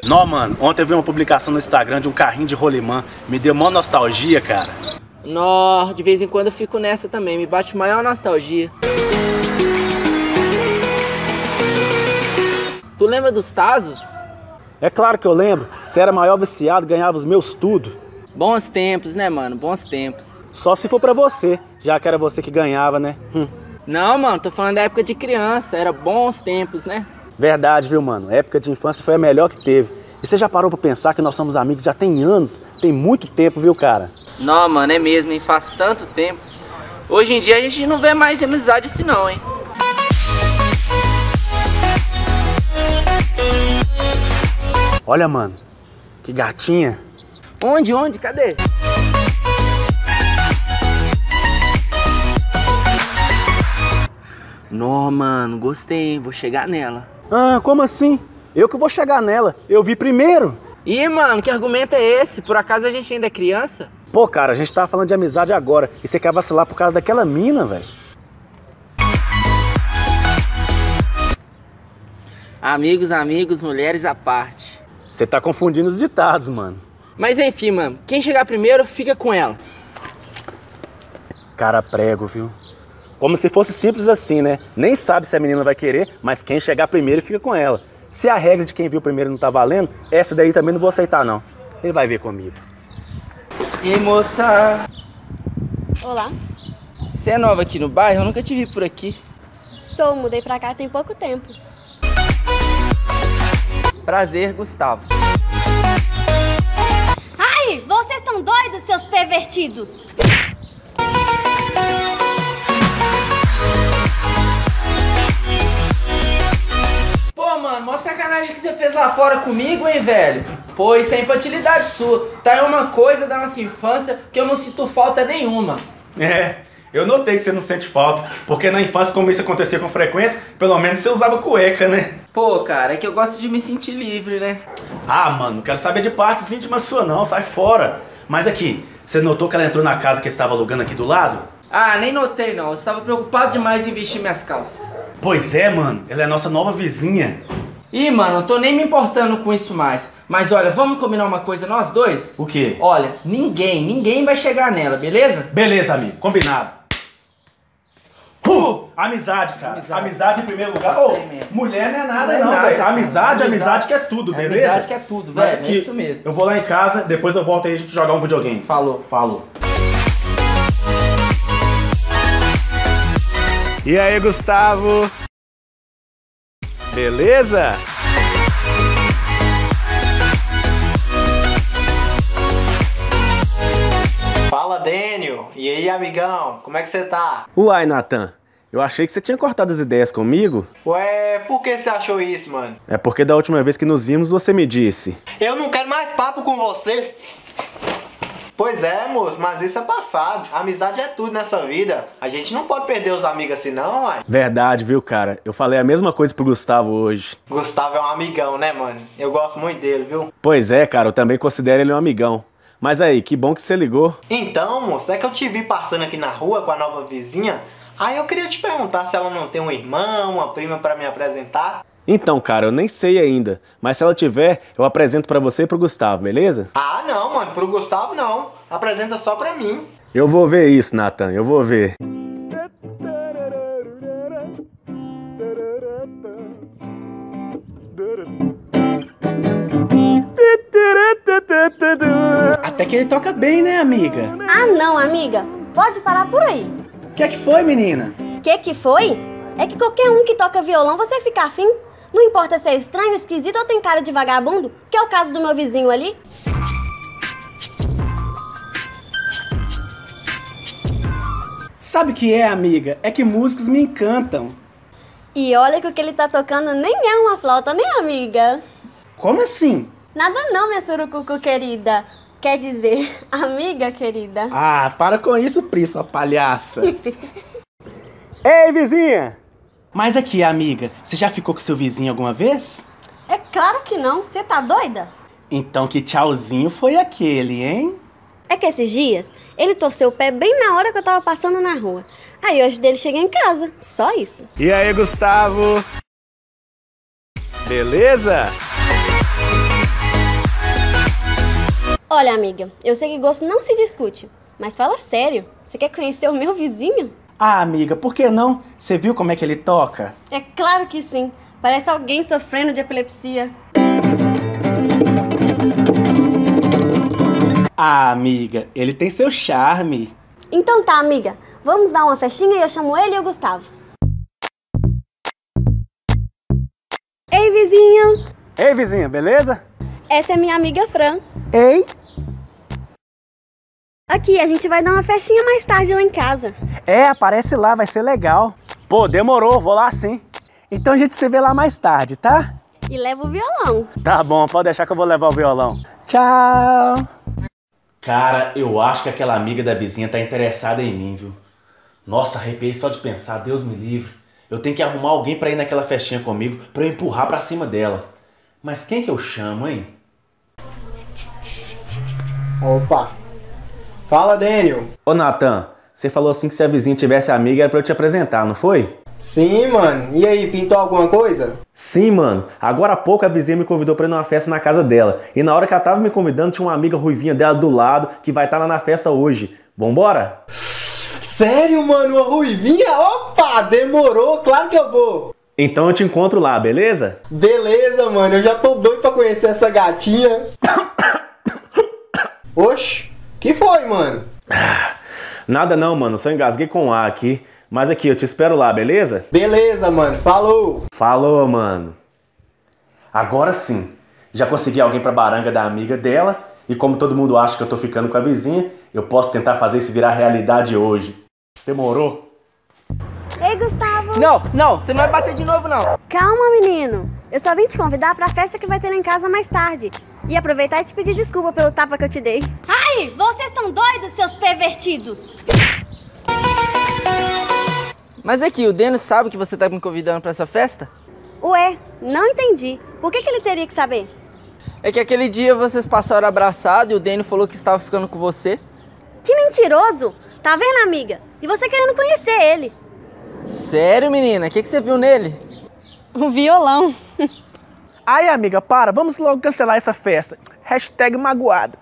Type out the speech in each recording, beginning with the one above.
Não, mano, ontem eu vi uma publicação no Instagram de um carrinho de rolimã. Me deu mó nostalgia, cara. Nó, de vez em quando eu fico nessa também, me bate maior nostalgia. Tu lembra dos Tazos? É claro que eu lembro. Você era maior viciado, ganhava os meus tudo. Bons tempos, né, mano? Bons tempos. Só se for pra você, já que era você que ganhava, né? Não, mano, tô falando da época de criança, era bons tempos, né? Verdade, viu, mano? A época de infância foi a melhor que teve. E você já parou pra pensar que nós somos amigos já tem anos? Tem muito tempo, viu, cara? Não, mano, é mesmo, hein? Faz tanto tempo. Hoje em dia a gente não vê mais amizade assim não, hein? Olha, mano, que gatinha. Onde? Cadê? Não, mano, gostei, hein? Vou chegar nela. Ah, como assim? Eu que vou chegar nela. Eu vi primeiro. Ih, mano, que argumento é esse? Por acaso a gente ainda é criança? Pô, cara, a gente tava falando de amizade agora. E você quer vacilar por causa daquela mina, velho? Amigos, mulheres à parte. Você tá confundindo os ditados, mano. Mas enfim, mano, quem chegar primeiro, fica com ela. Cara prego, viu? Como se fosse simples assim, né? Nem sabe se a menina vai querer, mas quem chegar primeiro fica com ela. Se a regra de quem viu primeiro não tá valendo, essa daí também não vou aceitar, não. Ele vai ver comigo. Ei, moça. Olá. Você é nova aqui no bairro? Eu nunca te vi por aqui. Mudei pra cá tem pouco tempo. Prazer, Gustavo. Ai, vocês são doidos, seus pervertidos! Pô, mano, mó sacanagem que você fez lá fora comigo, hein, velho? Pô, isso é infantilidade sua. Tá aí uma coisa da nossa infância que eu não sinto falta nenhuma. É, eu notei que você não sente falta, porque na infância, como isso acontecia com frequência, pelo menos você usava cueca, né? Pô, cara, é que eu gosto de me sentir livre, né? Ah, mano, não quero saber de partes íntimas sua não, sai fora. Mas aqui, você notou que ela entrou na casa que estava alugando aqui do lado? Ah, nem notei não, eu estava preocupado demais em vestir minhas calças. Pois é, mano, ela é a nossa nova vizinha. Ih, mano, eu tô nem me importando com isso mais. Mas olha, vamos combinar uma coisa nós dois? O quê? Olha, ninguém vai chegar nela, beleza? Beleza, amigo, combinado. Amizade, cara. Amizade em primeiro lugar. Ô, mulher não é nada não, velho. Amizade que é tudo, beleza? Amizade que é tudo, velho. É isso mesmo. Eu vou lá em casa, depois eu volto aí a gente jogar um videogame. Falou. E aí, Gustavo? Beleza? Fala, Daniel. E aí, amigão? Como é que você tá? Uai, Nathan. Eu achei que você tinha cortado as ideias comigo. Ué, por que você achou isso, mano? É porque da última vez que nos vimos você me disse. Eu não quero mais papo com você. Pois é, moço, mas isso é passado. Amizade é tudo nessa vida. A gente não pode perder os amigos assim não, uai. Verdade, viu, cara? Eu falei a mesma coisa pro Gustavo hoje. Gustavo é um amigão, né, mano? Eu gosto muito dele, viu? Pois é, cara, eu também considero ele um amigão. Mas aí, que bom que você ligou. Então, moço, é que eu te vi passando aqui na rua com a nova vizinha. Aí eu queria te perguntar se ela não tem um irmão, uma prima pra me apresentar. Então, cara, eu nem sei ainda. Mas se ela tiver, eu apresento pra você e pro Gustavo, beleza? Ah, não, mano, pro Gustavo não. Apresenta só pra mim. Eu vou ver isso, Nathan, eu vou ver. Até que ele toca bem, né, amiga? Ah, não, amiga. Pode parar por aí. O que é que foi, menina? Que foi? É que qualquer um que toca violão, você fica afim. Não importa se é estranho, esquisito ou tem cara de vagabundo, que é o caso do meu vizinho ali. Sabe o que é, amiga? É que músicos me encantam. E olha que o que ele tá tocando nem é uma flauta, nem amiga. Como assim? Nada não, minha surucucu querida. Quer dizer, amiga querida. Ah, para com isso, Pri, sua palhaça. Ei, vizinha! Mas aqui, amiga, você já ficou com seu vizinho alguma vez? É claro que não. Você tá doida? Então que tchauzinho foi aquele, hein? É que esses dias, ele torceu o pé bem na hora que eu tava passando na rua. Aí hoje dele cheguei em casa. Só isso. E aí, Gustavo? Beleza? Olha, amiga, eu sei que gosto não se discute, mas fala sério. Você quer conhecer o meu vizinho? Ah, amiga, por que não? Você viu como é que ele toca? É claro que sim. Parece alguém sofrendo de epilepsia. Ah, amiga, ele tem seu charme. Então tá, amiga. Vamos dar uma festinha e eu chamo ele e o Gustavo. Ei, vizinho. Ei, vizinha, beleza? Essa é minha amiga Fran. Ei. Aqui, a gente vai dar uma festinha mais tarde lá em casa. É, aparece lá, vai ser legal. Pô, demorou, vou lá sim. Então a gente se vê lá mais tarde, tá? E leva o violão. Tá bom, pode deixar que eu vou levar o violão. Tchau. Cara, eu acho que aquela amiga da vizinha tá interessada em mim, viu? Nossa, arrepiei só de pensar, Deus me livre. Eu tenho que arrumar alguém pra ir naquela festinha comigo, pra eu empurrar pra cima dela. Mas quem que eu chamo, hein? Opa. Fala, Daniel. Ô, Nathan, você falou assim que se a vizinha tivesse amiga era pra eu te apresentar, não foi? Sim, mano. E aí, pintou alguma coisa? Sim, mano. Agora há pouco a vizinha me convidou pra ir numa festa na casa dela. E na hora que ela tava me convidando, tinha uma amiga ruivinha dela do lado que vai estar lá na festa hoje. Vambora? Sério, mano? Uma ruivinha? Opa, demorou. Claro que eu vou. Então eu te encontro lá, beleza? Beleza, mano. Eu já tô doido pra conhecer essa gatinha. Oxi, que foi, mano? Nada não, mano. Só engasguei com ar aqui. Mas aqui, eu te espero lá, beleza? Beleza, mano. Falou. Falou, mano. Agora sim. Já consegui alguém pra baranga da amiga dela. E como todo mundo acha que eu tô ficando com a vizinha, eu posso tentar fazer isso virar realidade hoje. Demorou? Ei, Gustavo. Não, você não vai bater de novo, não. Calma, menino. Eu só vim te convidar pra festa que vai ter lá em casa mais tarde. E aproveitar e te pedir desculpa pelo tapa que eu te dei. Ai, vocês são doidos, seus pervertidos! Mas aqui, o Denis sabe que você tá me convidando pra essa festa? Ué, não entendi. Por que ele teria que saber? É que aquele dia vocês passaram abraçados e o Denis falou que estava ficando com você. Que mentiroso! Tá vendo, amiga? E você querendo conhecer ele. Sério, menina? O que você viu nele? O violão. Ai, amiga, para. Vamos logo cancelar essa festa. Hashtag magoado.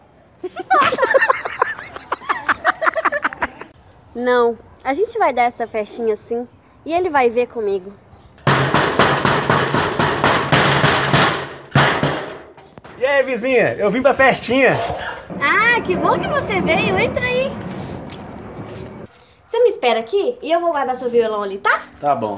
Não, a gente vai dar essa festinha assim e ele vai ver comigo. E aí, vizinha? Eu vim pra festinha. Ah, que bom que você veio. Entra aí. Você me espera aqui e eu vou guardar seu violão ali, tá? Tá bom.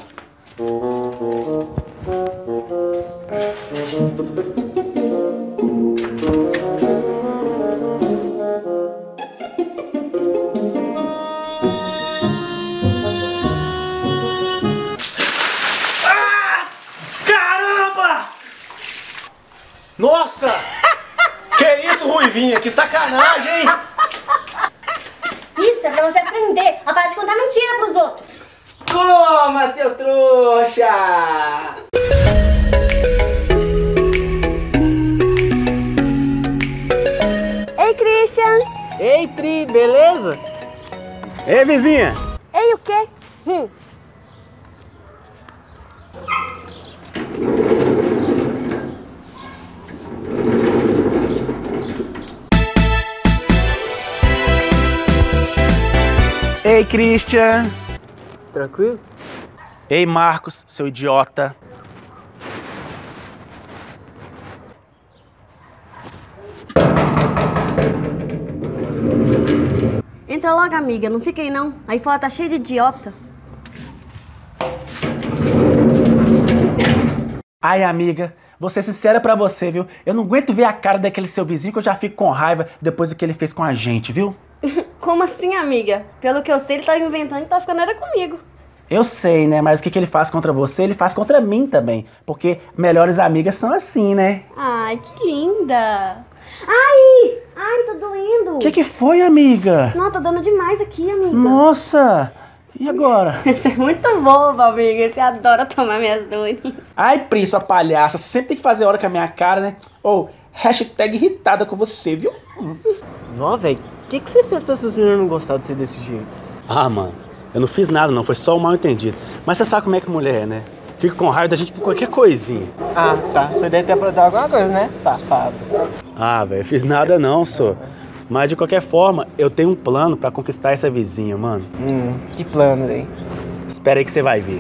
Caramba! Nossa! Que isso, Ruivinha? Que sacanagem, hein? Isso é pra você aprender a parar de contar mentira pros outros. Toma, seu trouxa! Ei, Christian. Ei, Pri, beleza? Ei, vizinha! Ei, o quê? Ei, Christian! Tranquilo? Ei, Marcos, seu idiota! Entra logo, amiga. Não fica aí, não. Aí fora tá cheio de idiota. Ai, amiga, vou ser sincera pra você, viu? Eu não aguento ver a cara daquele seu vizinho que eu já fico com raiva depois do que ele fez com a gente, viu? Como assim, amiga? Pelo que eu sei, ele tá inventando e tá ficando era comigo. Eu sei, né? Mas o que ele faz contra você, ele faz contra mim também. Porque melhores amigas são assim, né? Ai, que linda. Ai, tá doendo. O que foi, amiga? Não, tá dando demais aqui, amiga. Nossa! E agora? Você é muito boba, amiga. Você adora tomar minhas dores. Ai, Pri, sua palhaça. Você sempre tem que fazer hora com a minha cara, né? Ou, hashtag irritada com você, viu? Não, velho. O que você fez pra essas meninas não gostar de ser desse jeito? Ah, mano, eu não fiz nada não, foi só um mal entendido. Mas você sabe como é que mulher é, né? fica com raiva da gente por qualquer coisinha. Ah, tá. Você deve ter aprontado alguma coisa, né, safado? Ah, velho, fiz nada não, só. Mas de qualquer forma, eu tenho um plano pra conquistar essa vizinha, mano. Que plano, hein? Espera aí que você vai ver.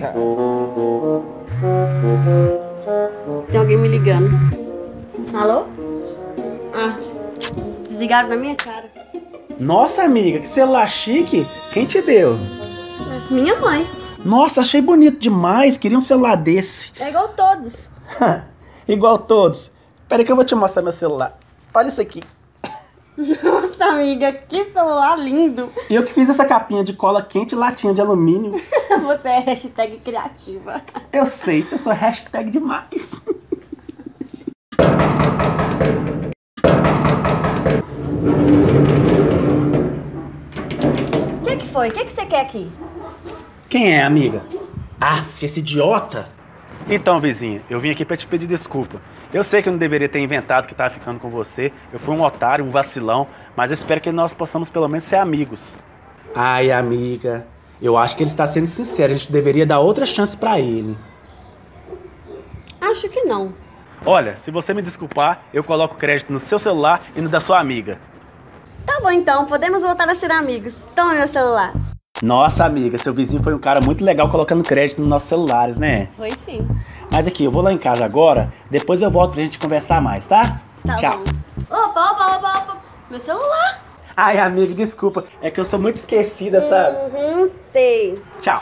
Tem alguém me ligando. Alô? Ah, desligaram na minha cara. Nossa, amiga, que celular chique. Quem te deu? Minha mãe. Nossa, achei bonito demais. Queria um celular desse. É igual todos. Igual todos. Pera aí que eu vou te mostrar meu celular. Olha isso aqui. Nossa, amiga, que celular lindo. Eu que fiz essa capinha de cola quente e latinha de alumínio. Você é hashtag criativa. Eu sei, eu sou hashtag demais. O que foi? O que você quer aqui? Quem é, amiga? Ah, esse idiota. Então, vizinha, eu vim aqui pra te pedir desculpa. Eu sei que eu não deveria ter inventado que tava ficando com você. Eu fui um otário, um vacilão, mas eu espero que nós possamos pelo menos ser amigos. Ai, amiga, eu acho que ele está sendo sincero. A gente deveria dar outra chance pra ele. Acho que não. Olha, se você me desculpar, eu coloco crédito no seu celular e no da sua amiga. Tá bom então, podemos voltar a ser amigos. Toma meu celular. Nossa, amiga, seu vizinho foi um cara muito legal colocando crédito nos nossos celulares, né? Foi sim. Mas aqui, eu vou lá em casa agora, depois eu volto pra gente conversar mais, tá? Tá Tchau. bom. Opa. Meu celular. Ai, amiga, desculpa. É que eu sou muito esquecida, sabe? Sei. Tchau.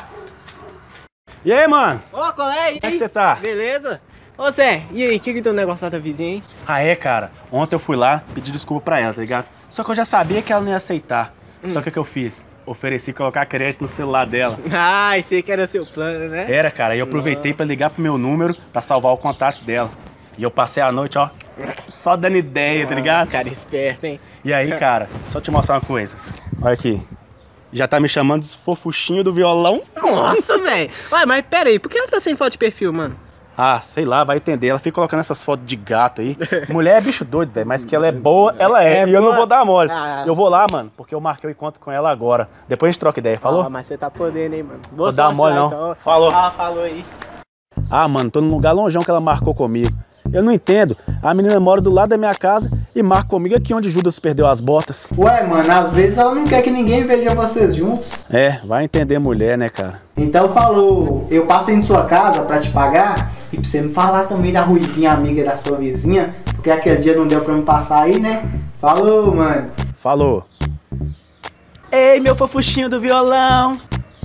E aí, mano? Ô, qual é? Como é que você tá? Beleza? Ô, Zé, e aí, o que deu o negócio lá da vizinha, hein? Ah, é, cara. Ontem eu fui lá pedir desculpa pra ela, tá ligado? Só que eu já sabia que ela não ia aceitar. Só que o que eu fiz? Ofereci colocar crédito no celular dela. Ah, esse que era seu plano, né? Era, cara. E eu aproveitei pra ligar pro meu número pra salvar o contato dela. E eu passei a noite, ó, só dando ideia, tá ligado? Cara esperto, hein? E aí, cara, só te mostrar uma coisa. Olha aqui. Já tá me chamando de fofuchinho do violão? Nossa, velho. Ué, mas pera aí, por que ela tá sem foto de perfil, mano? Ah, sei lá, vai entender. Ela fica colocando essas fotos de gato aí. Mulher é bicho doido, velho. Mas que ela é boa, ela é. É E eu não boa? vou dar mole. Ah. Eu vou lá, mano, porque eu marquei o encontro com ela agora. Depois a gente troca ideia, falou? Ah, mas você tá podendo, hein, mano? Vou dar mole, não. Então. Falou. Ah, falou aí. Ah, mano, tô num lugar longeão que ela marcou comigo. Eu não entendo. A menina mora do lado da minha casa e marca comigo aqui onde Judas perdeu as botas. Ué, mano, às vezes ela não quer que ninguém veja vocês juntos. É, vai entender mulher, né, cara? Então falou, eu passei em sua casa pra te pagar e pra você me falar também da Ruivinha, amiga da sua vizinha, porque aquele dia não deu pra me passar aí, né? Falou, mano. Falou. Ei, meu fofuchinho do violão.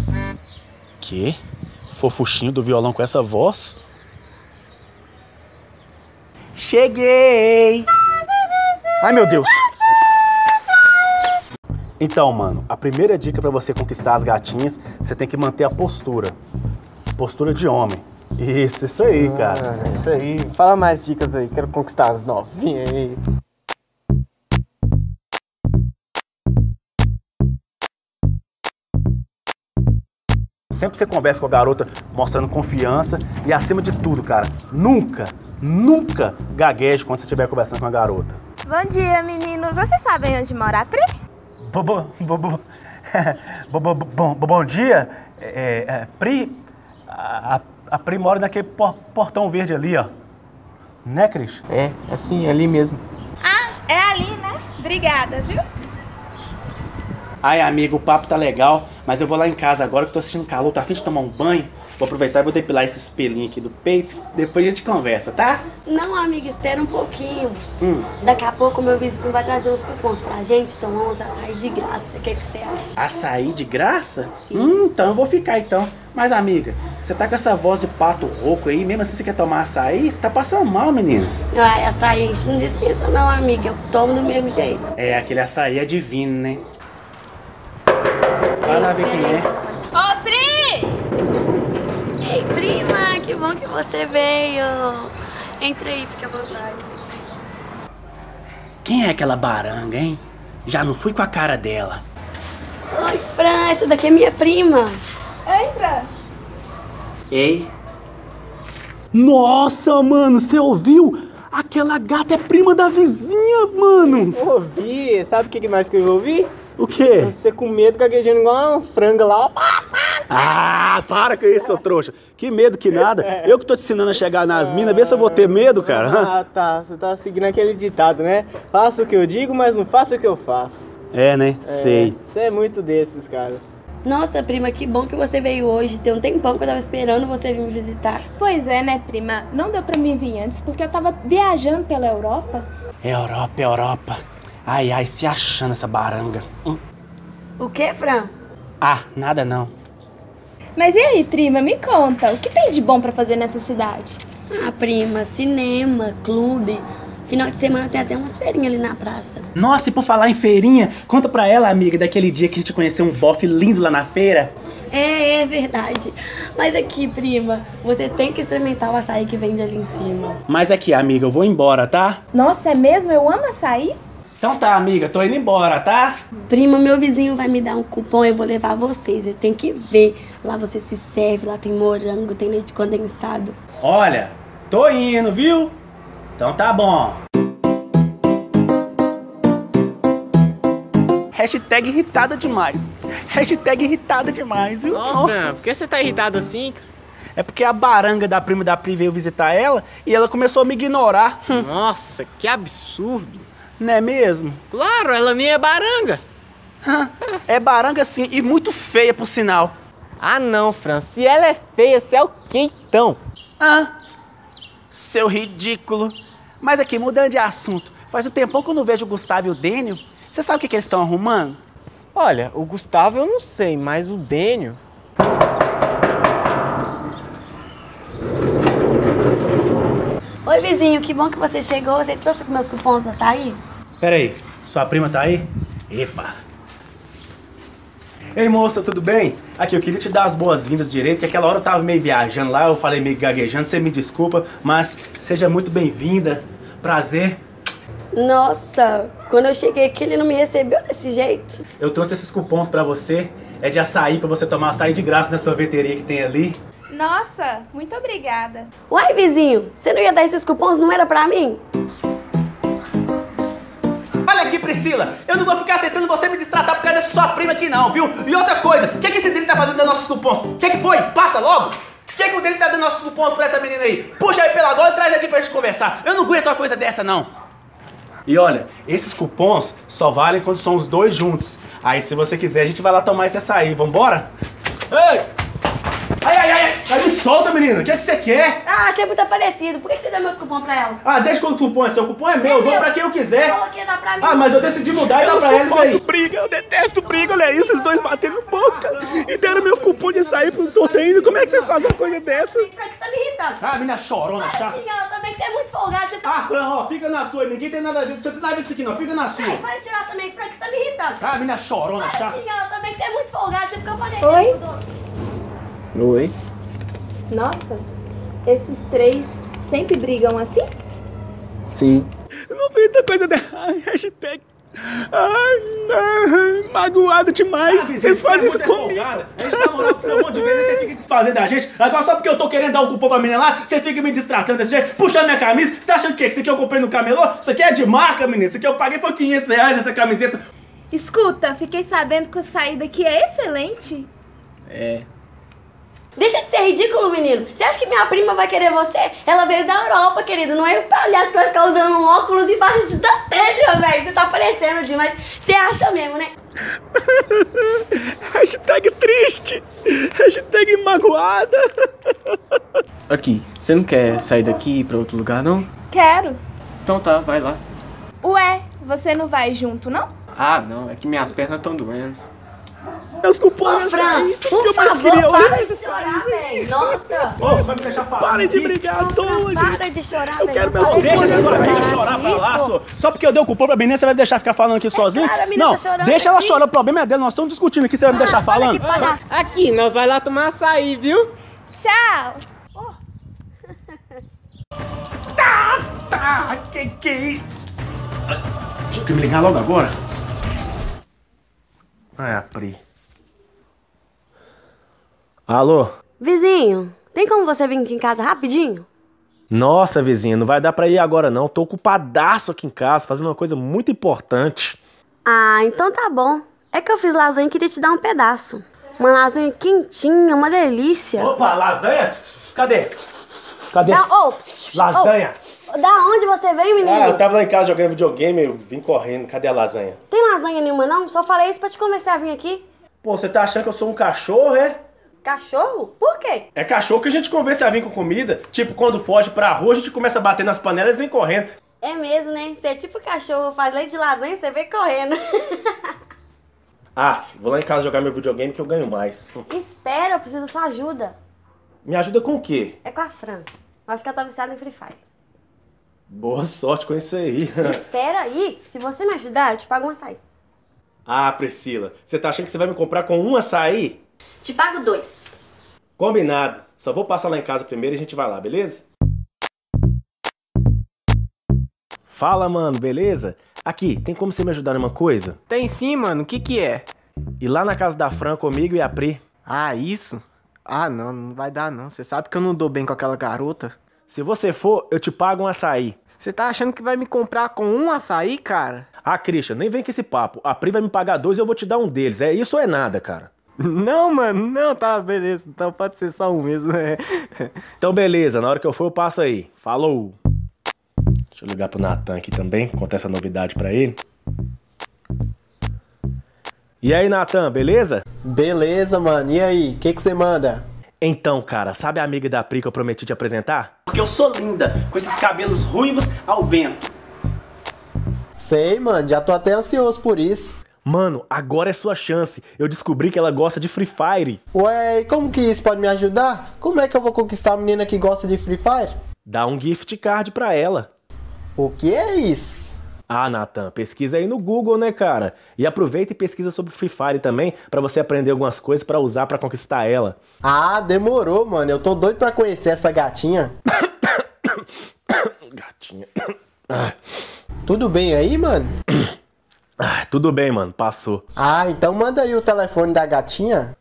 Que? Fofuchinho do violão com essa voz? Cheguei! Ai, meu Deus! Então, mano, a primeira dica pra você conquistar as gatinhas, você tem que manter a postura. Postura de homem. Isso aí, cara. Ah, isso aí. Fala mais dicas aí, quero conquistar as novinhas aí. Sempre você conversa com a garota mostrando confiança e, acima de tudo, cara, nunca gagueje quando você estiver conversando com a garota. Bom dia, meninos. Vocês sabem onde mora a Pri? Bom dia. Pri, a Pri mora naquele portão verde ali, ó. Né, Cris? É, assim, ali mesmo. Ah, é ali, né? Obrigada, viu? Ai, amigo, o papo tá legal, mas eu vou lá em casa agora que eu tô sentindo calor, tá a fim de tomar um banho. Vou aproveitar e vou depilar esse pelinho aqui do peito, depois a gente conversa, tá? Não, amiga, espera um pouquinho. Daqui a pouco meu vizinho vai trazer uns cupons pra gente tomar uns açaí de graça. O que você acha? Açaí de graça? Sim. Então eu vou ficar então. Mas, amiga, você tá com essa voz de pato rouco aí, mesmo assim você quer tomar açaí? Você tá passando mal, menina. Ai, açaí a gente não dispensa não, amiga. Eu tomo do mesmo jeito. É, aquele açaí é divino, né? Vai lá ver quem é. Ô, Pri! Ei, prima, que bom que você veio. Entra aí, fica à vontade. Quem é aquela baranga, hein? Já não fui com a cara dela. Oi, Fran, essa daqui é minha prima. Entra! Ei, Nossa, mano, você ouviu? Aquela gata é prima da vizinha, mano. Ouvi, sabe o que mais que eu ouvi? O quê? Você com medo, gaguejando igual uma franga lá, ó. Ah, para com isso, seu trouxa. Que medo que nada. Eu que tô te ensinando a chegar nas minas, vê se eu vou ter medo, cara. Ah, tá. Você tá seguindo aquele ditado, né? Faça o que eu digo, mas não faça o que eu faço. É, né? Sei. Você é muito desses, cara. Nossa, prima, que bom que você veio hoje. Tem um tempão que eu tava esperando você vir me visitar. Pois é, né, prima? Não deu pra mim vir antes porque eu tava viajando pela Europa. Europa, Europa. Ai, ai, se achando essa baranga. O que, Fran? Ah, nada não. Mas e aí, prima, me conta, o que tem de bom pra fazer nessa cidade? Ah, prima, cinema, clube. Final de semana tem até umas feirinhas ali na praça. Nossa, e por falar em feirinha, conta pra ela, amiga, daquele dia que a gente conheceu um bofe lindo lá na feira. É verdade. Mas aqui, prima, você tem que experimentar o açaí que vende ali em cima. Mas aqui, amiga, eu vou embora, tá? Nossa, é mesmo? Eu amo açaí. Então tá, amiga, tô indo embora, tá? Prima, meu vizinho vai me dar um cupom e eu vou levar vocês. Você tem que ver. Lá você se serve, lá tem morango, tem leite condensado. Olha, tô indo, viu? Então tá bom. Hashtag irritada demais. Hashtag irritada demais, viu? Nossa, por que você tá irritado assim? É porque a baranga da prima da Pri veio visitar ela e ela começou a me ignorar. Nossa, que absurdo. Não é mesmo? Claro, ela nem é baranga. É baranga sim, e muito feia por sinal. Ah não, Fran, se ela é feia, você é o quê então? Ah, seu ridículo. Mas aqui, mudando de assunto, faz um tempão que eu não vejo o Gustavo e o Dênio. Você sabe o que eles estão arrumando? Olha, o Gustavo eu não sei, mas o Dênio... Oi, vizinho, que bom que você chegou. Você trouxe meus cupons do açaí? Pera aí, sua prima tá aí? Epa! Ei, moça, tudo bem? Aqui, eu queria te dar as boas-vindas direito, que aquela hora eu tava meio viajando lá, eu falei meio gaguejando, você me desculpa, mas seja muito bem-vinda. Prazer. Nossa, quando eu cheguei aqui ele não me recebeu desse jeito. Eu trouxe esses cupons pra você, é de açaí, pra você tomar açaí de graça na sorveteria que tem ali. Nossa, muito obrigada. Uai, vizinho, você não ia dar esses cupons, não era pra mim? Olha aqui, Priscila, eu não vou ficar aceitando você me destratar por causa dessa sua prima aqui não, viu? E outra coisa, o que esse dele tá fazendo dos nossos cupons? O que foi? Passa logo! O que o dele tá dando nossos cupons pra essa menina aí? Puxa aí pela gola e traz aqui pra gente conversar. Eu não aguento uma coisa dessa, não. E olha, esses cupons só valem quando são os dois juntos. Aí se você quiser, a gente vai lá tomar esse açaí. Vambora? Ei! Ai, me solta, menino. O que você quer? Ah, você é muito parecido. Por que você deu meus cupons pra ela? Ah, deixa que o cupom é seu. O cupom é meu, eu dou pra quem eu quiser. Falou que ia dar pra mim. Ah, mas eu decidi mudar e dar pra ela e daí? Briga, eu detesto briga, olha isso, esses dois batendo boca e deram meu cupom de sair pro sorteio. Como é que vocês fazem uma coisa dessa? Frank, você tá me irritando. Ah, menina chorona, Para chata. de tirar também, que você é muito folgado. Você fica... Ah, Fran, ó, fica na sua. Ninguém tem nada a ver com você. Não tem nada a ver com isso aqui, não. Fica na sua. Ai, para de tirar também, Frank, você tá me irritando. Ah, menina chorona, Para de chata. tirar também, que você é muito folgado. Você fica fazendo Oi? isso pros outros. Oi? Nossa, esses três sempre brigam assim? Sim. Eu não aguento a coisa dela. Ai, hashtag. Ai, magoado demais. Vocês fazem isso comigo. A gente tá morando com você um monte de vezes e você fica desfazendo da gente. Agora só porque eu tô querendo dar um cupom pra menina lá, você fica me distratando desse jeito, puxando minha camisa. Você tá achando que isso aqui eu comprei no camelô? Isso aqui é de marca, menina. Isso aqui eu paguei por R$500 essa camiseta. Escuta, fiquei sabendo que o açaí daqui é excelente. Deixa de ser ridículo, menino. Você acha que minha prima vai querer você? Ela veio da Europa, querido. Não é palhaço que vai ficar usando um óculos embaixo da telha, velho. Você tá parecendo demais. Você acha mesmo, né? Hashtag triste. Hashtag magoada. Aqui, você não quer sair daqui e ir pra outro lugar, não? Quero. Então tá, vai lá. Ué, você não vai junto, não? Ah, não, é que minhas pernas estão doendo. Meus cupons. Ô, Fran, que por eu mais favor, queria para hoje. de chorar, velho. Nossa. Ô, você vai me deixar falar. Parem de aqui? brigar à toa, gente. Para de chorar, velho. Eu quero Não meus fala Deixa isso, essa sua cara. amiga chorar pra lá, Isso. só. Só porque eu dei o cupom pra menina, você vai me deixar ficar falando aqui sozinho? claro, a menina Não, tá chorando deixa ela aqui. chorar, o problema é dela, nós estamos discutindo aqui, você vai me deixar falando? Que palhaço. Aqui, nós vai lá tomar açaí, viu? Tchau. Ah, que é isso? Tinha que me ligar logo agora. Ah, é a Pri. Alô? Vizinho, tem como você vir aqui em casa rapidinho? Nossa, vizinha, não vai dar pra ir agora não. Tô ocupadaço aqui em casa, fazendo uma coisa muito importante. Ah, então tá bom. É que eu fiz lasanha e queria te dar um pedaço. Uma lasanha quentinha, uma delícia. Opa, lasanha? Cadê? Cadê? Lasanha? Da onde você veio, menino? Ah, eu tava lá em casa jogando videogame, eu vim correndo. Cadê a lasanha? Tem lasanha nenhuma, não? Só falei isso pra te convencer a vir aqui. Pô, você tá achando que eu sou um cachorro, é? Cachorro? Por quê? É cachorro que a gente convence a vir com comida. Tipo, quando foge pra rua, a gente começa a bater nas panelas e vem correndo. É mesmo, né? Você é tipo cachorro, faz leite de lasanha e você vem correndo. Ah, vou lá em casa jogar meu videogame que eu ganho mais. Espera, eu preciso da sua ajuda. Me ajuda com o quê? É com a Fran. Eu acho que ela tá viciada em Free Fire. Boa sorte com isso aí. Espera aí. Se você me ajudar, eu te pago um açaí. Ah, Priscila, você tá achando que você vai me comprar com um açaí? Te pago 2. Combinado. Só vou passar lá em casa primeiro e a gente vai lá, beleza? Fala, mano, beleza? Aqui, tem como você me ajudar numa coisa? Tem sim, mano. O que que é? Ir lá na casa da Fran comigo e a Pri. Ah, isso? Ah, não, não vai dar não. Você sabe que eu não dou bem com aquela garota. Se você for, eu te pago um açaí. Você tá achando que vai me comprar com um açaí, cara? Ah, Christian, nem vem com esse papo. A Pri vai me pagar 2 e eu vou te dar um deles. É isso ou é nada, cara? Não, mano, não, tá, beleza. Então pode ser só um mesmo, né? Então beleza, na hora que eu for eu passo aí. Falou! Deixa eu ligar pro Natan aqui também, contar essa novidade pra ele. E aí, Natan, beleza? Beleza, mano. E aí, o que você manda? Então, cara, sabe a amiga da Pri que eu prometi te apresentar? Porque eu sou linda, com esses cabelos ruivos ao vento. Sei, mano, já tô até ansioso por isso. Mano, agora é sua chance. Eu descobri que ela gosta de Free Fire. Ué, e como que isso pode me ajudar? Como é que eu vou conquistar a menina que gosta de Free Fire? Dá um gift card pra ela. O que é isso? Ah, Natan, pesquisa aí no Google, né, cara? E aproveita e pesquisa sobre Free Fire também, pra você aprender algumas coisas pra usar pra conquistar ela. Ah, demorou, mano. Eu tô doido pra conhecer essa gatinha. Gatinha. Tudo bem aí, mano? Ah, tudo bem, mano, passou. Ah, então manda aí o telefone da gatinha.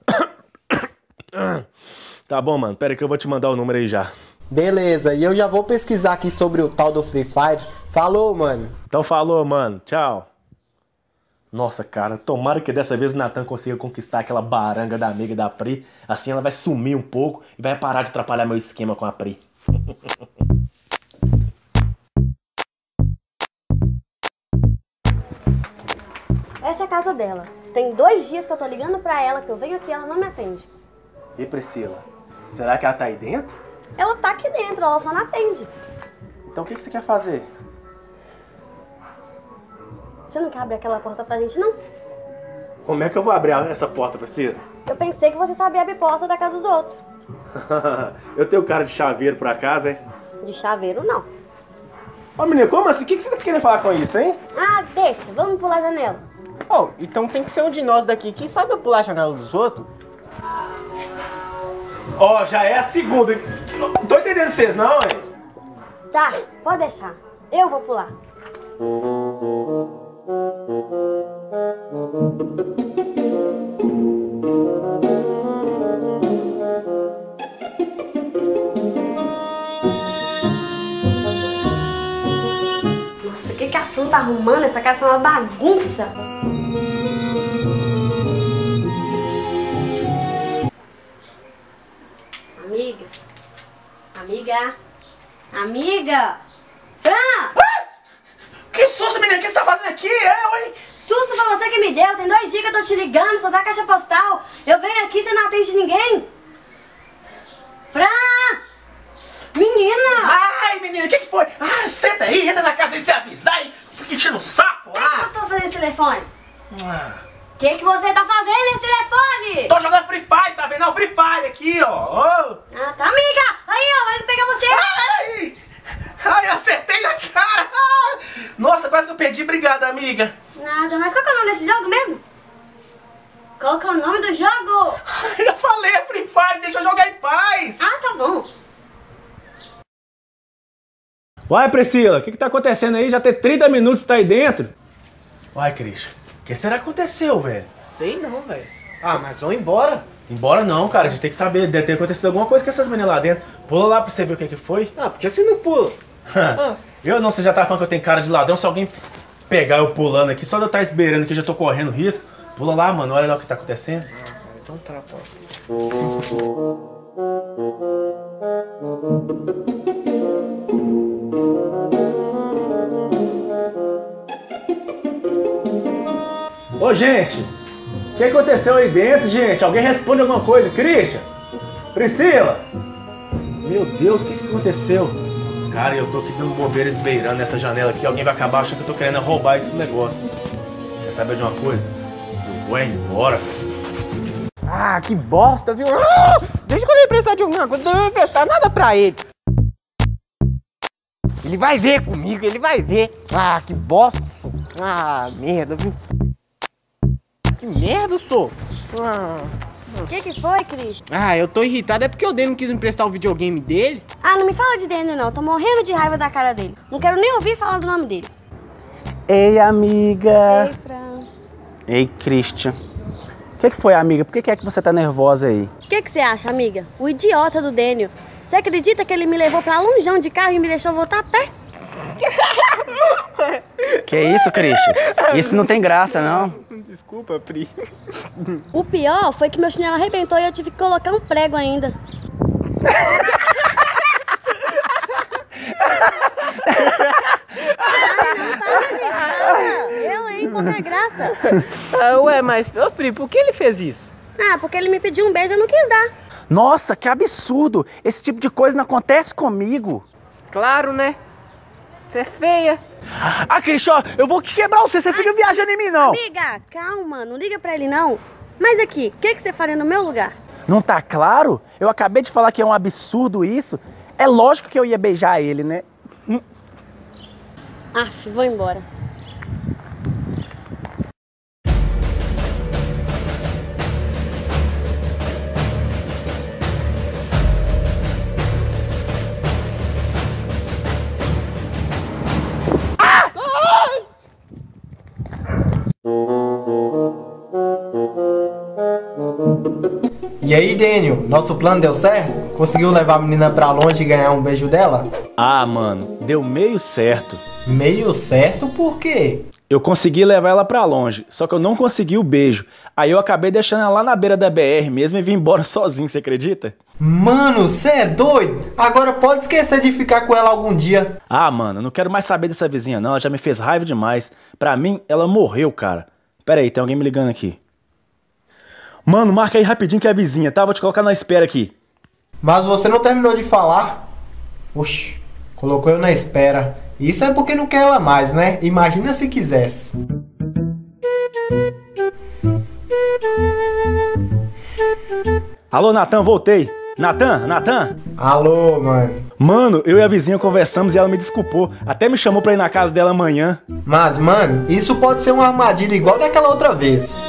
Tá bom, mano, pera aí que eu vou te mandar o número aí já. Beleza, e eu já vou pesquisar aqui sobre o tal do Free Fire. Falou, mano. Então falou, mano. Tchau. Nossa, cara, tomara que dessa vez o Natan consiga conquistar aquela baranga da amiga da Pri. Assim ela vai sumir um pouco e vai parar de atrapalhar meu esquema com a Pri. Essa é a casa dela. Tem 2 dias que eu tô ligando pra ela, que eu venho aqui e ela não me atende. E Priscila, será que ela tá aí dentro? Ela tá aqui dentro, ela só não atende. Então o que você quer fazer? Você não quer abrir aquela porta pra gente, não? Como é que eu vou abrir essa porta, Priscila? Eu pensei que você sabia abrir porta da casa dos outros. Eu tenho cara de chaveiro por acaso, é? De chaveiro, não. Ô, menino, como assim? O que você tá querendo falar com isso, hein? Ah, deixa. Vamos pular a janela. Oh, então tem que ser um de nós daqui que sabe pular a janela dos outros. Ó, já é a segunda. Não tô entendendo vocês, não, hein? Tá, pode deixar. Eu vou pular. Nossa, o que a Fran tá arrumando? Essa casa é uma bagunça. Amiga. Amiga. Amiga. Fran! Que susto, menina! O que você tá fazendo aqui? Eu, hein? Susto foi você que me deu. Tem 2 dias que eu tô te ligando sobre a caixa postal. Eu venho aqui e você não atende ninguém. Fran! Menina! Ai, menina, o que foi? Ah, senta aí, entra na casa e se avisar e fica enchendo o saco. O que eu tô fazendo esse telefone? O que você tá fazendo nesse telefone? Tô jogando Free Fire, tá vendo? É o Free Fire aqui, ó. Ah, tá, amiga! Aí, ó, vai pegar você! Ai, acertei na cara! Nossa, quase que eu perdi. Obrigado, amiga. Nada, mas qual que é o nome desse jogo mesmo? Qual que é o nome do jogo? Eu já falei, é Free Fire, deixa eu jogar em paz. Ah, tá bom. Uai, Priscila, o que tá acontecendo aí? Já tem 30 minutos que você tá aí dentro. Uai, Christian, o que será que aconteceu, velho? Sei não, velho. Ah, mas vamos embora. Embora não, cara, a gente tem que saber. Deve ter acontecido alguma coisa com essas meninas lá dentro. Pula lá pra você ver o que foi. Ah, por que você não pula? Eu não, você já tá falando que eu tenho cara de ladrão. Se alguém pegar eu pulando aqui, só de eu estar esperando que eu já tô correndo risco. Pula lá, mano, olha lá o que tá acontecendo. Então tá, pô. Ô, gente, o que aconteceu aí dentro, gente? Alguém responde alguma coisa. Christian? Priscila? Meu Deus, o que aconteceu? Cara, eu tô aqui dando bobeira esbeirando nessa janela aqui. Alguém vai acabar achando que eu tô querendo roubar esse negócio. Quer saber de uma coisa? Eu vou embora. Ah, que bosta, viu? Deixa eu emprestar de alguma coisa, não vou emprestar nada pra ele. Ele vai ver comigo, ele vai ver. Ah, que bosta, sou. Ah, merda, viu? Que merda, sou. O que foi, Cris? Ah, eu tô irritado, é porque o Dani não quis me emprestar o videogame dele. Ah, não me fala de Daniel não, tô morrendo de raiva da cara dele. Não quero nem ouvir falar do nome dele. Ei, amiga. Ei, Fran. Ei, Christian. O que foi, amiga? Por que é que você tá nervosa aí? O que você acha, amiga? O idiota do Daniel. Você acredita que ele me levou pra longeão de carro e me deixou voltar a pé? Que isso, Christian? Isso não tem graça, não. Desculpa, Pri. O pior foi que meu chinelo arrebentou e eu tive que colocar um prego ainda. Eu, hein? Qual é a graça? Ué, mas, ô Pri, por que ele fez isso? Ah, porque ele me pediu um beijo e eu não quis dar. Nossa, que absurdo! Esse tipo de coisa não acontece comigo. Claro, né? Você é feia. Ah, Christian, eu vou te quebrar você fica viajando em mim, não. Amiga, calma, não liga pra ele, não. Mas aqui, o que você faria no meu lugar? Não tá claro? Eu acabei de falar que é um absurdo isso. É lógico que eu ia beijar ele, né? Aff, vou embora. E aí, Daniel, nosso plano deu certo? Conseguiu levar a menina pra longe e ganhar um beijo dela? Ah, mano, deu meio certo. Meio certo por quê? Eu consegui levar ela pra longe, só que eu não consegui o beijo. Aí eu acabei deixando ela lá na beira da BR mesmo e vim embora sozinho, você acredita? Mano, você é doido? Agora pode esquecer de ficar com ela algum dia. Ah, mano, não quero mais saber dessa vizinha não, ela já me fez raiva demais. Pra mim, ela morreu, cara. Pera aí, tem alguém me ligando aqui. Mano, marca aí rapidinho que é a vizinha, tá? Vou te colocar na espera aqui. Mas você não terminou de falar? Oxi, colocou eu na espera. Isso é porque não quer ela mais, né? Imagina se quisesse. Alô, Natan, voltei. Natan? Alô, mano. Mano, eu e a vizinha conversamos e ela me desculpou. Até me chamou pra ir na casa dela amanhã. Mas, mano, isso pode ser uma armadilha igual daquela outra vez.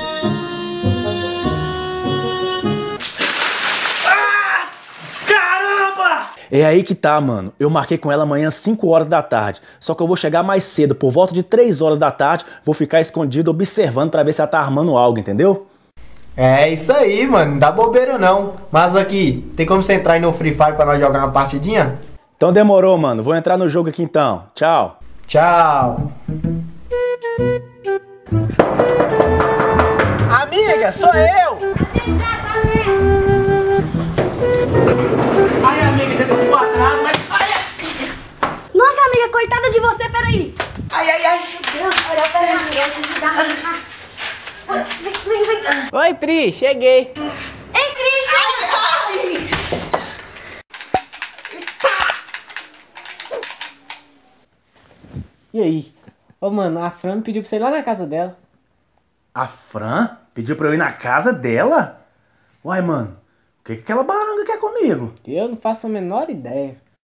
É aí que tá, mano. Eu marquei com ela amanhã às 5 horas da tarde. Só que eu vou chegar mais cedo, por volta de 3 horas da tarde. Vou ficar escondido observando pra ver se ela tá armando algo, entendeu? É isso aí, mano. Não dá bobeira não. Mas aqui, tem como você entrar aí no Free Fire pra nós jogar uma partidinha? Então demorou, mano. Vou entrar no jogo aqui então. Tchau. Tchau. Amiga, sou eu! Ai, amiga, desceu por atrás, mas... Ai, Nossa, amiga, coitada de você, peraí. Ai. Meu Deus, olha, peraí, amiga, eu te ajudar. Vem. Oi, Pri, cheguei. Ei, Christian! E aí? Ô, mano, a Fran me pediu pra você ir lá na casa dela. A Fran pediu pra eu ir na casa dela? Uai, mano, o que aquela baranga quer comigo? Eu não faço a menor ideia.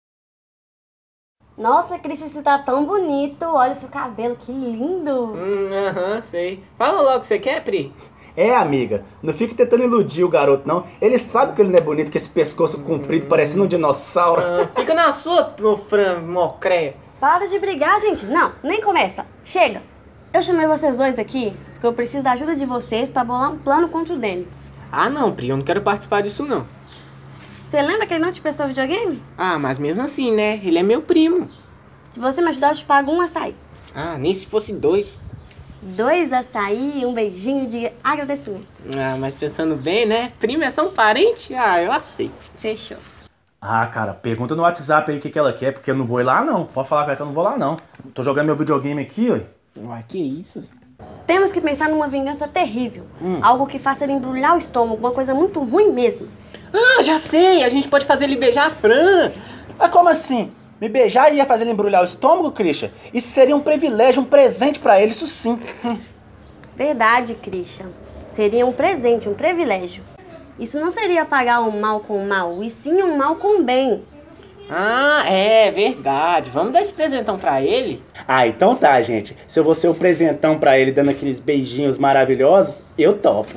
Nossa, Christian, você tá tão bonito. Olha o seu cabelo, que lindo. Sei. Fala logo o que você quer, Pri. É, amiga, não fique tentando iludir o garoto, não. Ele sabe que ele não é bonito com esse pescoço comprido, parecendo um dinossauro. Fica na sua, meu Fran, mocréia. Para de brigar, gente. Não, nem começa. Chega. Eu chamei vocês dois aqui porque eu preciso da ajuda de vocês pra bolar um plano contra o Dani. Ah, não, Pri, eu não quero participar disso, não. Você lembra que ele não te prestou videogame? Ah, mas mesmo assim, né? Ele é meu primo. Se você me ajudar, eu te pago um açaí. Ah, nem se fosse 2. 2 açaí e um beijinho de agradecimento. Ah, mas pensando bem, né? Prima é só um parente? Ah, eu aceito. Fechou. Ah, cara, pergunta no WhatsApp aí o que ela quer, porque eu não vou ir lá não. Pode falar com ela que eu não vou lá não. Tô jogando meu videogame aqui, ué. Uai, que isso? Temos que pensar numa vingança terrível. Algo que faça ele embrulhar o estômago, uma coisa muito ruim mesmo. Ah, já sei! A gente pode fazer ele beijar a Fran! Mas como assim? Me beijar ia fazer ele embrulhar o estômago, Christian? Isso seria um privilégio, um presente pra ele, isso sim. Verdade, Christian. Seria um presente, um privilégio. Isso não seria pagar o mal com o mal, e sim um mal com o bem. Ah, é verdade. Vamos dar esse presentão pra ele? Ah, então tá, gente. Se eu vou ser o presentão pra ele dando aqueles beijinhos maravilhosos, eu topo.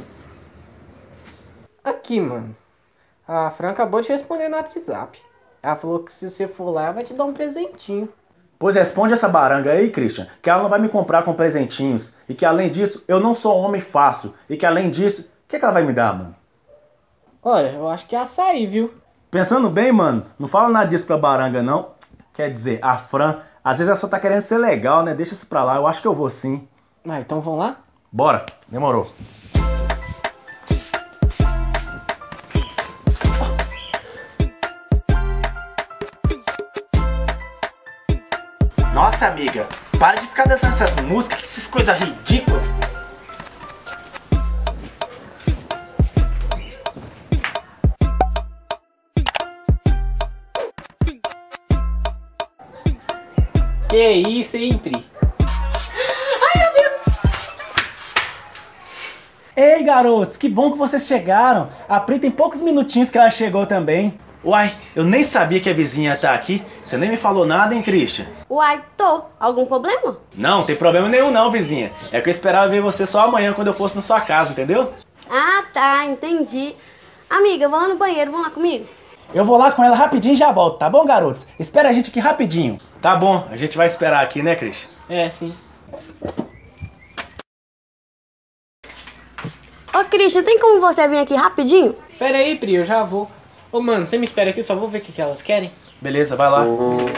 Aqui, mano. A Fran acabou de responder no WhatsApp. Ela falou que se você for lá, vai te dar um presentinho. Pois responde essa baranga aí, Christian, que ela não vai me comprar com presentinhos. E que além disso, eu não sou um homem fácil. E que além disso, o que ela vai me dar, mano? Olha, eu acho que é açaí, viu? Pensando bem, mano, não fala nada disso pra baranga, não. Quer dizer, a Fran, às vezes ela só tá querendo ser legal, né? Deixa isso pra lá, eu acho que eu vou sim. Ah, então vamos lá? Bora, demorou. Nossa, amiga, para de ficar dançando essas músicas, que essas coisas ridículas. Que isso, hein, Pri? Ei, garotos, que bom que vocês chegaram. A Pri tem poucos minutinhos que ela chegou também. Uai, eu nem sabia que a vizinha ia estar aqui. Você nem me falou nada, hein, Christian? Uai, tô. Algum problema? Não, tem problema nenhum não, vizinha. É que eu esperava ver você só amanhã quando eu fosse na sua casa, entendeu? Ah, tá, entendi. Amiga, eu vou lá no banheiro, vão lá comigo? Eu vou lá com ela rapidinho e já volto, tá bom, garotos? Espera a gente aqui rapidinho. Tá bom, a gente vai esperar aqui, né, Christian? É, sim. Ô, Christian, tem como você vir aqui rapidinho? Pera aí, Pri, eu já vou. Ô, mano, você me espera aqui, eu só vou ver o que elas querem. Beleza, vai lá.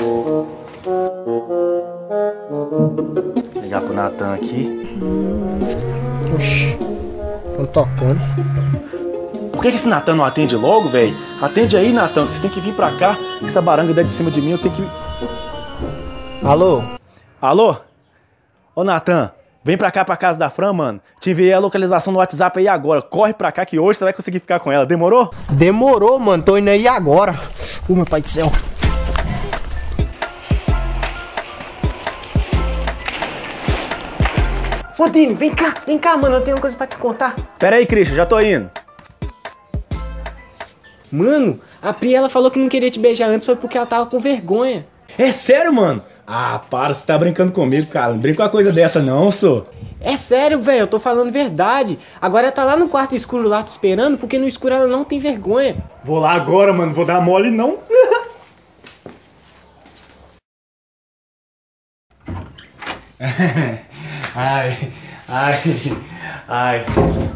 Ligar pro Natan aqui. Oxi, estão tocando. Por que esse Natan não atende logo, velho? Atende aí, Natan, que você tem que vir pra cá. Que essa baranga der de cima de mim, eu tenho que... Alô? Alô? Ô, Natan, vem pra cá, pra casa da Fran, mano. Te enviei a localização no WhatsApp aí agora. Corre pra cá que hoje você vai conseguir ficar com ela. Demorou? Demorou, mano. Tô indo aí agora. Meu pai do céu. Ô, Dini, vem cá, mano. Eu tenho uma coisa pra te contar. Pera aí, Christian, já tô indo. Mano, a Pri, ela falou que não queria te beijar antes foi porque ela tava com vergonha. É sério, mano? Ah, para, você tá brincando comigo, cara. Não brinca com uma coisa dessa não, sou. É sério, velho, eu tô falando verdade. Agora ela tá lá no quarto escuro lá te esperando, porque no escuro ela não tem vergonha. Vou lá agora, mano. Vou dar mole não. Ai.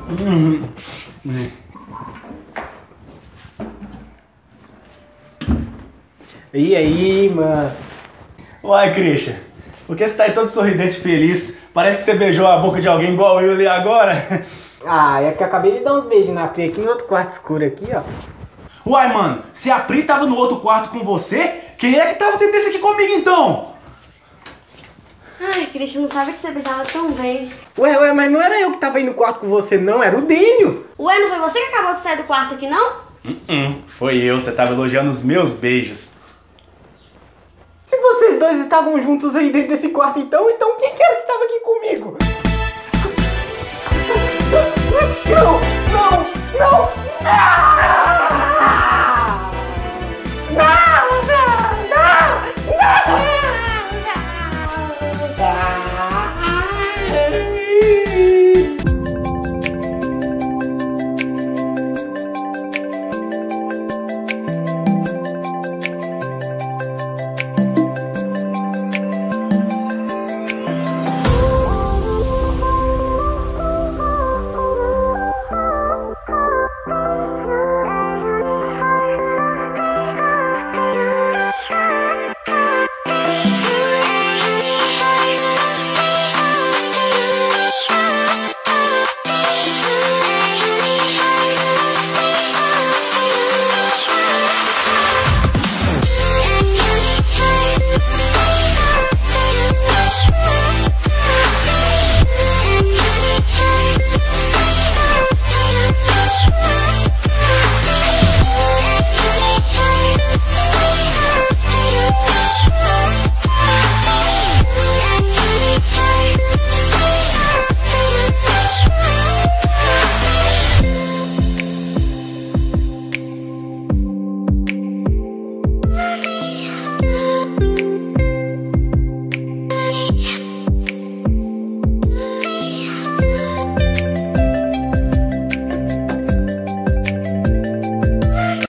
E aí, mano? Uai, Christian, por que você tá aí todo sorridente e feliz? Parece que você beijou a boca de alguém igual eu ali agora. Ah, é porque eu acabei de dar uns beijos na Pri aqui no outro quarto escuro aqui, ó. Uai, mano, se a Pri tava no outro quarto com você, quem é que tava dentro desse aqui comigo então? Ai, Christian, não sabe que você beijava tão bem. Ué, mas não era eu que tava aí no quarto com você, não, era o Dênio. Ué, não foi você que acabou de sair do quarto aqui, não? Foi eu, você tava elogiando os meus beijos. Se vocês dois estavam juntos aí dentro desse quarto então quem que era que tava aqui comigo? Não! Ah!